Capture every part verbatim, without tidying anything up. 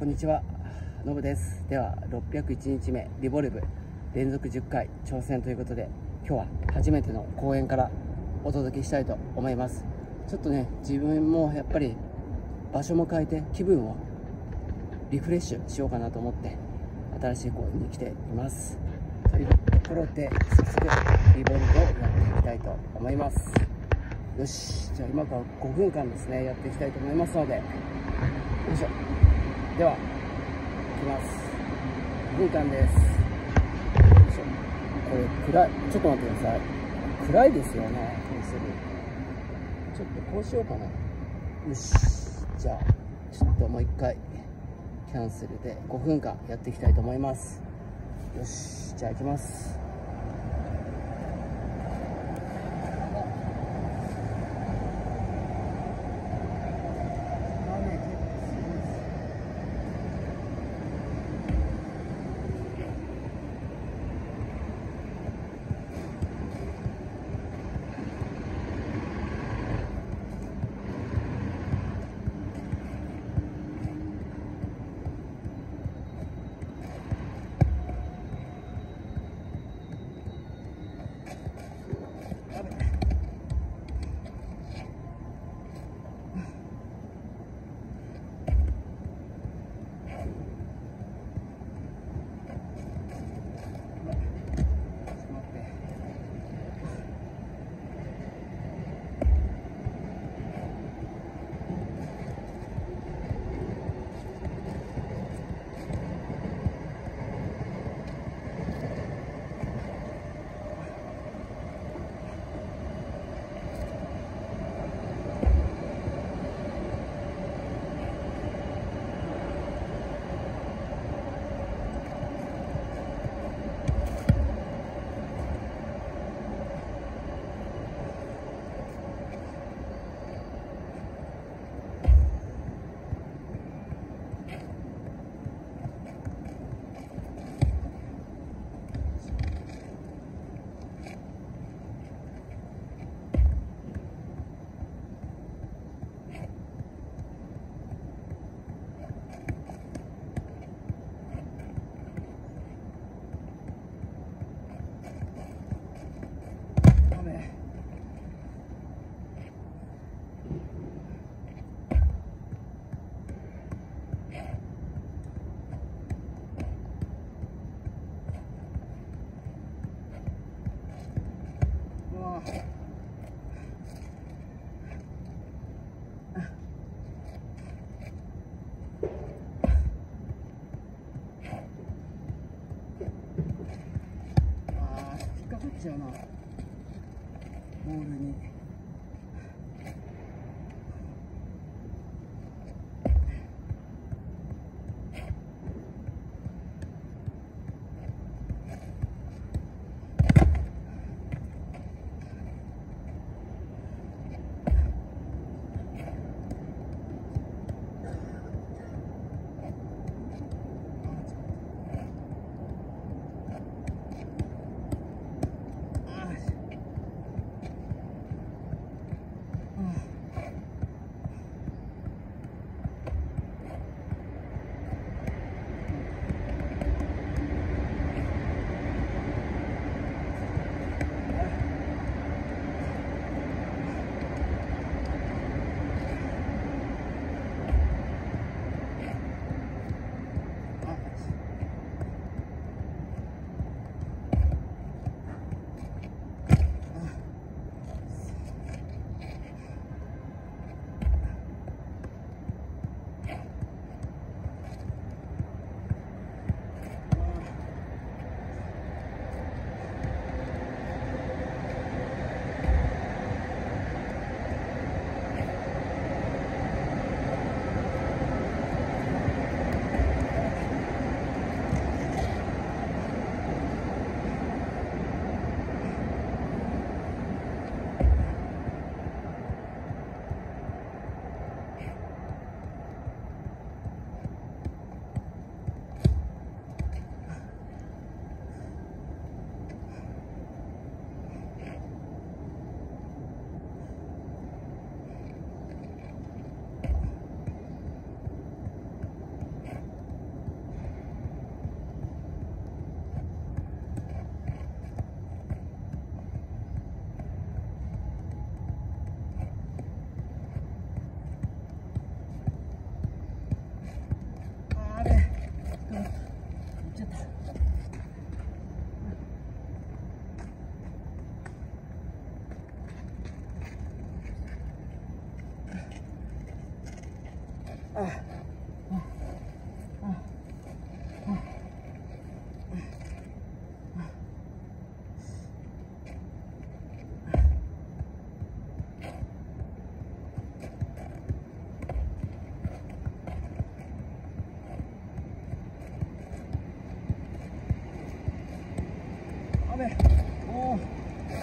にちは、のぶです。ではろっぴゃくいちにちめリボルブ連続じゅっかい挑戦ということで、今日は初めての公園からお届けしたいと思います。ちょっとね、自分もやっぱり場所も変えて気分をリフレッシュしようかなと思って新しい公園に来ています。というところで早速リボルブをやっていきたいと思います。よし、じゃあ今からごふんかんですね、やっていきたいと思いますので、よいしょ。では、いきます。ごふんかんです。よいしょ。これ、暗い。ちょっと待ってください。暗いですよね、もうすぐ。ちょっとこうしようかな。よし。じゃあ、ちょっともう一回、キャンセルでごふんかんやっていきたいと思います。よし。じゃあ、行きます。ちゃうな、ボールに。 ああ雨、おー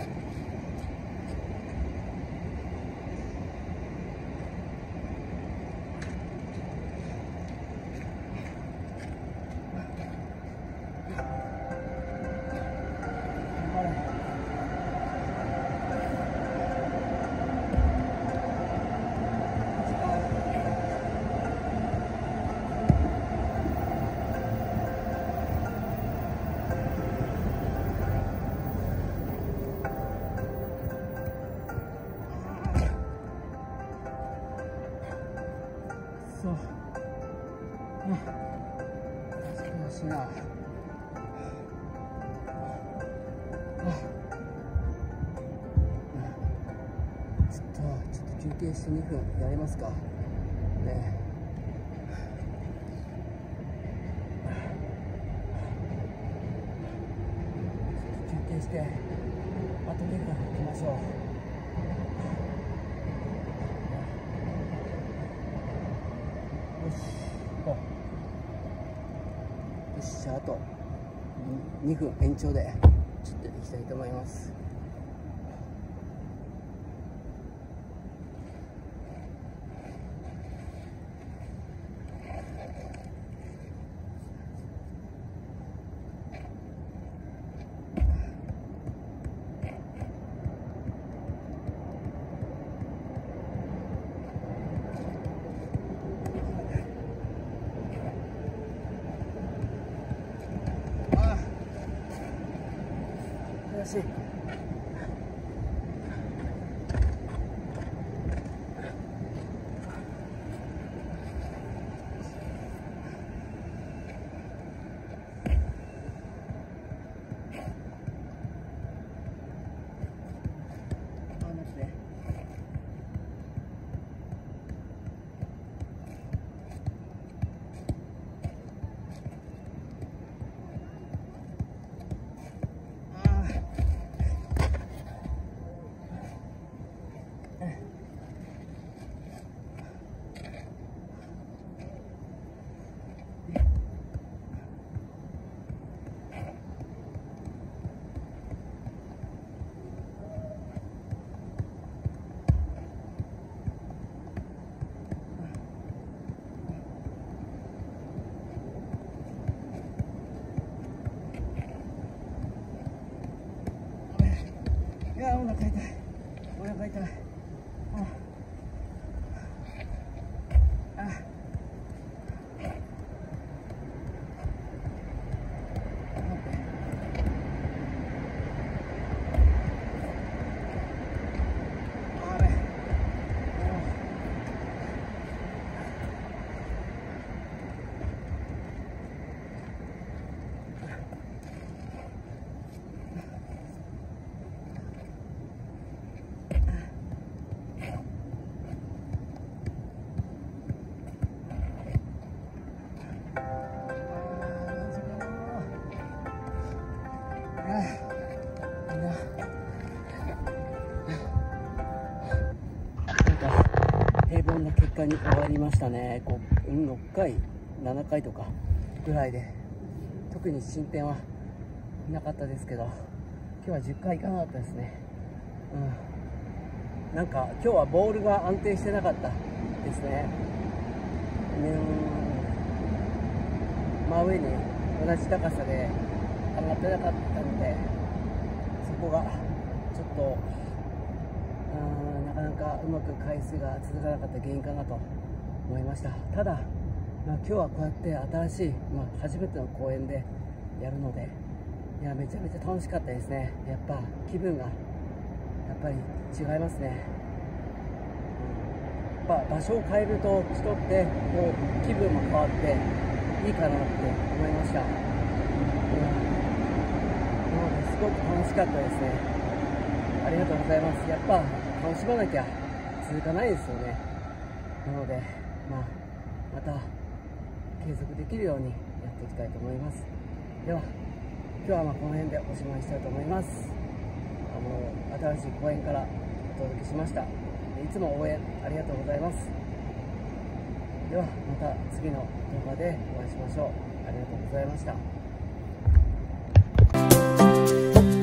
そう、うん、少しな、ちょっとちょっと休憩してにふんやりますかね。休憩してあとにふん行きましょう。よし、よし、じゃああとにふん延長でちょっといきたいと思います。よし、いやー、お腹痛い、お腹痛い。ああ平凡な結果に終わりましたね。こう、うん、ろっかいななかいとかぐらいで特に進展はなかったですけど、今日はじゅっかいいかなかったですね。うん、なんか今日はボールが安定してなかったですね。うん、真上に同じ高さで上がってなかったので、そこがちょっとあなかなかうまく回数が続かなかった原因かなと思いました。ただ、まあ、今日はこうやって新しい、まあ、初めての公演でやるので、いやめちゃめちゃ楽しかったですね。やっぱ気分がやっぱり違いますね。やっぱ場所を変えると人ってこう気分も変わっていいかなって思いました。うん、なのですごく楽しかったですね。ありがとうございます。やっぱ楽しまなきゃ続かないですよね。なので、まあ、 また継続できるようにやっていきたいと思います。では今日はまあこの辺でおしまいしたいと思います。あの新しい公園からお届けしました。いつも応援ありがとうございます。ではまた次の動画でお会いしましょう。ありがとうございました。